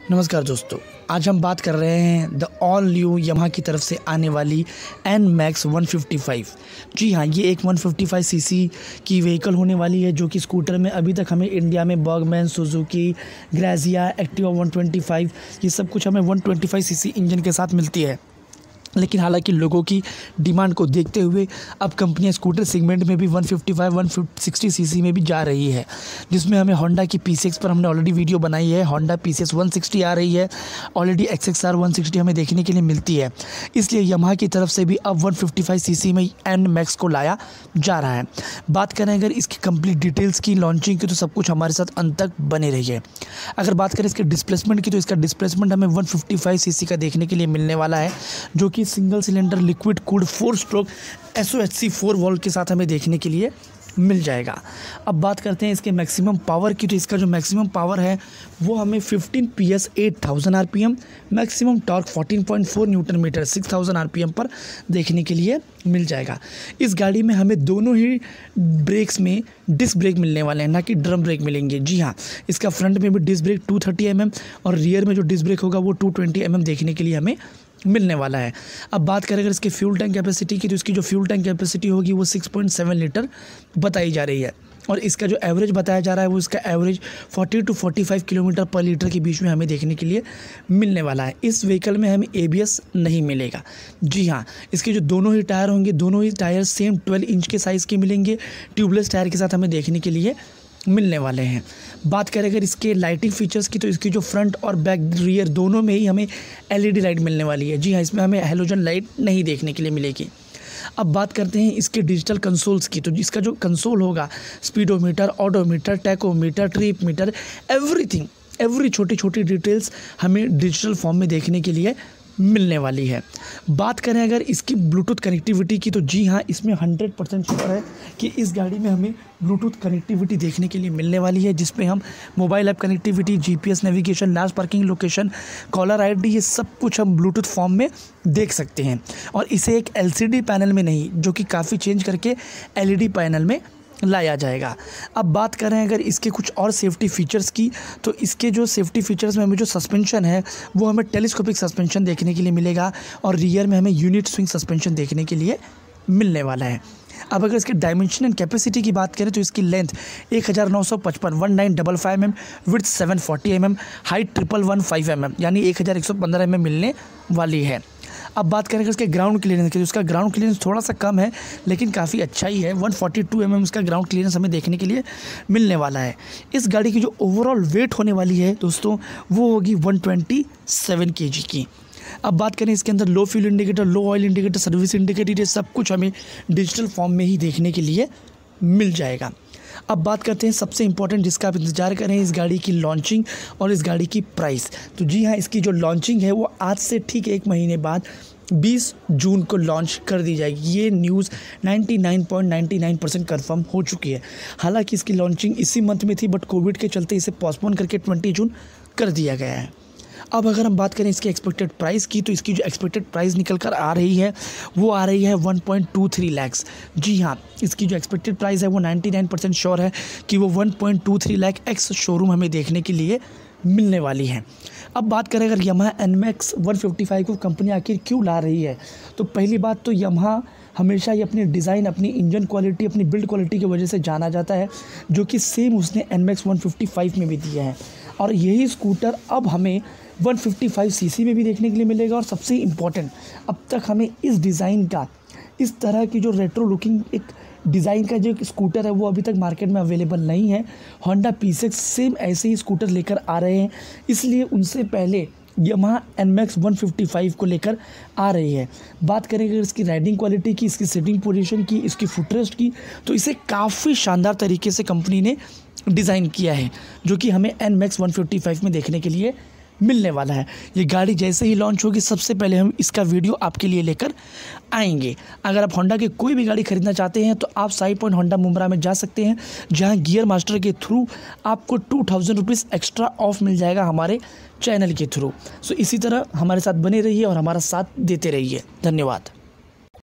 नमस्कार दोस्तों, आज हम बात कर रहे हैं द ऑल न्यू यामाहा की तरफ से आने वाली NMAX 155। जी हाँ, ये एक 155 सीसी की व्हीकल होने वाली है जो कि स्कूटर में अभी तक हमें इंडिया में बर्गमैन, सुजुकी, ग्रेजिया, एक्टिवा 125 ये सब कुछ हमें 125 सीसी इंजन के साथ मिलती है। लेकिन हालांकि लोगों की डिमांड को देखते हुए अब कंपनियां स्कूटर सेगमेंट में भी 155, 160 सीसी में भी जा रही है, जिसमें हमें होंडा की PCX पर हमने ऑलरेडी वीडियो बनाई है। होंडा PCX 160 आ रही है, ऑलरेडी XXR 160 हमें देखने के लिए मिलती है। इसलिए यामाहा की तरफ से भी अब 155 सीसी में NMAX को लाया जा रहा है। बात करें अगर इसकी कंप्लीट डिटेल्स की, लॉन्चिंग की, तो सब कुछ हमारे साथ अंत तक बने रहिए। अगर बात करें इसके डिस्प्लेसमेंट की, तो इसका डिस्प्लेसमेंट हमें 155 सीसी का देखने के लिए मिलने वाला है, जो कि single cylinder liquid cooled 4 stroke SOHC 4 valve के साथ हमें देखने के लिए मिल जाएगा। अब बात करते हैं इसके मैक्सिमम पावर की, तो इसका जो मैक्सिमम पावर है वो हमें 15 PS 8000 RPM, maximum torque 14.4 newton metre 6000 RPM पर देखने के लिए मिल जाएगा। इस गाड़ी में हमें दोनों ही ब्रेक्स में डिस्क ब्रेक मिलने वाले हैं, ना कि ड्रम ब्रेक मिलेंगे। जी हाँ, इसका फ्रंट में भी डिस्क ब्रेक 230 mm और रियर में जो डिस्क ब्रेक होगा वो 220 mm देखने के लिए हमें मिलने वाला है। अब बात करें अगर इसके फ्यूल टैंक कैपेसिटी की, तो इसकी जो फ्यूल टैंक कैपेसिटी होगी वो 6.7 लीटर बताई जा रही है, और इसका जो एवरेज बताया जा रहा है वो इसका average 40 to 45 kilometre per litre के बीच में हमें देखने के लिए मिलने वाला है। इस व्हीकल में हमें ABS नहीं मिलेगा। जी हाँ, इसके जो दोनों ही टायर होंगे, दोनों ही टायर सेम 12 इंच के साइज़ के मिलेंगे, ट्यूबलेस टायर के साथ हमें देखने के लिए मिलने वाले हैं। बात करें अगर इसके लाइटिंग फीचर्स की, तो इसकी जो फ्रंट और बैक रियर दोनों में ही हमें LED लाइट मिलने वाली है। जी हाँ, इसमें हमें हैलोजन लाइट नहीं देखने के लिए मिलेगी। अब बात करते हैं इसके डिजिटल कंसोल्स की, तो इसका जो कंसोल होगा, speedometer, odometer, tachometer, trip meter, every छोटी छोटी डिटेल्स हमें डिजिटल फॉर्म में देखने के लिए मिलने वाली है। बात करें अगर इसकी ब्लूटूथ कनेक्टिविटी की, तो जी हाँ, इसमें 100% श्योर है कि इस गाड़ी में हमें ब्लूटूथ कनेक्टिविटी देखने के लिए मिलने वाली है, जिसमें हम mobile app connectivity, GPS navigation, last parking location, caller ID, ये सब कुछ हम ब्लूटूथ फॉर्म में देख सकते हैं। और इसे एक LCD पैनल में नहीं, जो कि काफ़ी चेंज करके LED पैनल में लाया जाएगा। अब बात करें अगर इसके कुछ और सेफ्टी फीचर्स की, तो इसके जो सेफ्टी फीचर्स में हमें जो सस्पेंशन है वो हमें टेलीस्कोपिक सस्पेंशन देखने के लिए मिलेगा, और रियर में हमें यूनिट स्विंग सस्पेंशन देखने के लिए मिलने वाला है। अब अगर इसके डायमेंशन एंड कैपेसिटी की बात करें, तो इसकी length 1955 mm, width 740 mm, height 1115 mm यानी 1115 mm मिलने वाली है। अब बात करें इसके ग्राउंड क्लियरेंस की, तो उसका ग्राउंड क्लियरेंस थोड़ा सा कम है, लेकिन काफ़ी अच्छा ही है। 142 mm इसका ग्राउंड क्लियरेंस हमें देखने के लिए मिलने वाला है। इस गाड़ी की जो ओवरऑल वेट होने वाली है दोस्तों, वो होगी 127 kg की। अब बात करें इसके अंदर low fuel indicator, low oil indicator, service indicator, ये सब कुछ हमें डिजिटल फॉर्म में ही देखने के लिए मिल जाएगा। अब बात करते हैं सबसे इंपॉर्टेंट जिसका आप इंतज़ार करें, इस गाड़ी की लॉन्चिंग और इस गाड़ी की प्राइस। तो जी हाँ, इसकी जो लॉन्चिंग है वो आज से ठीक 1 महीने बाद 20 जून को लॉन्च कर दी जाएगी। ये न्यूज़ 99.99% कन्फर्म हो चुकी है। हालांकि इसकी लॉन्चिंग इसी मंथ में थी, बट कोविड के चलते इसे पोस्टपोन करके 20 जून कर दिया गया है। अब अगर हम बात करें इसकी एक्सपेक्टेड प्राइस की, तो इसकी जो एक्सपेक्टेड प्राइस निकल कर आ रही है वो आ रही है 1.23 लाख। जी हाँ, इसकी जो एक्सपेक्टेड प्राइस है वो 99% श्योर है कि वो 1.23 लाख एक्स शोरूम हमें देखने के लिए मिलने वाली है। अब बात करें अगर यामाहा NMAX 155 को कंपनी आखिर क्यों ला रही है, तो पहली बात तो यामाहा हमेशा ही अपनी डिज़ाइन, अपनी इंजन क्वालिटी, अपनी बिल्ड क्वालिटी की वजह से जाना जाता है, जो कि सेम उसने NMAX 155 में भी दिया है। और यही स्कूटर अब हमें 155 सीसी में भी देखने के लिए मिलेगा। और सबसे इम्पॉर्टेंट, अब तक हमें इस डिज़ाइन का, इस तरह की जो रेट्रो लुकिंग एक डिज़ाइन का जो स्कूटर है वो अभी तक मार्केट में अवेलेबल नहीं है। होंडा PCX सेम ऐसे ही स्कूटर लेकर आ रहे हैं, इसलिए उनसे पहले यामाहा NMAX 155 को लेकर आ रही है। बात करें अगर इसकी राइडिंग क्वालिटी की, इसकी सिटिंग पोजीशन की, इसकी फुटरेस्ट की, तो इसे काफ़ी शानदार तरीके से कंपनी ने डिज़ाइन किया है, जो कि हमें NMAX 155 में देखने के लिए मिलने वाला है। ये गाड़ी जैसे ही लॉन्च होगी, सबसे पहले हम इसका वीडियो आपके लिए लेकर आएंगे। अगर आप होंडा की कोई भी गाड़ी खरीदना चाहते हैं तो आप साई पॉइंट होंडा मुंब्रा में जा सकते हैं, जहां गियर मास्टर के थ्रू आपको 2000 रुपीज़ एक्स्ट्रा ऑफ मिल जाएगा हमारे चैनल के थ्रू। सो इसी तरह हमारे साथ बने रहिए और हमारा साथ देते रहिए। धन्यवाद।